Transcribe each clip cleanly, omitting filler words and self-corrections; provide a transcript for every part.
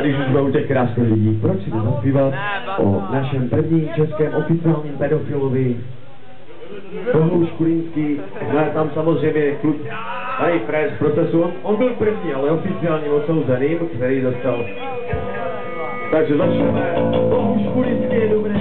když už jsme u těch krásných lidí, proč si nezaspívat o našem prvním českém oficiálním pedofilovi, Bohuš Kulínský, no a tam samozřejmě klub tady Fres v procesu, on byl první, ale oficiálním odsouzeným, který dostal. Takže začneme. Bohuš Kulínský je dobré.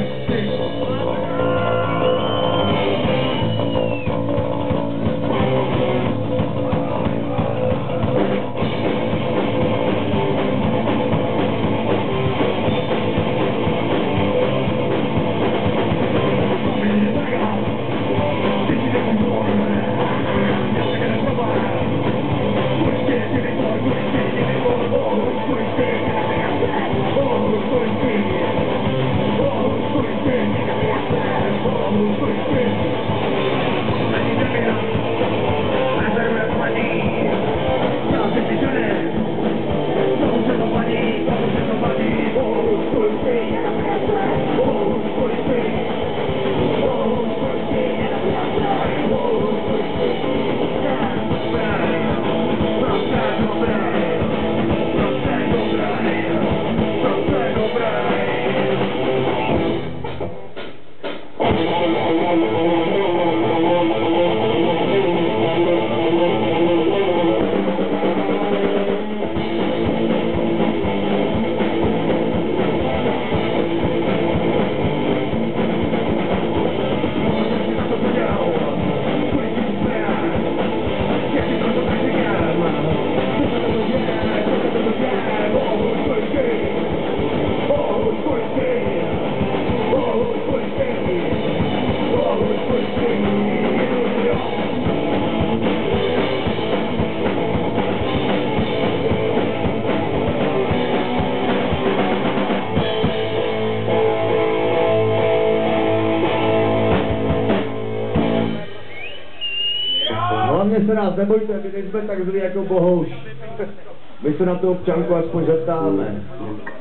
Hlavně se nás nebojte, my nejsme tak zlí jako Bohuš. My se na tu občanku aspoň zeptáme.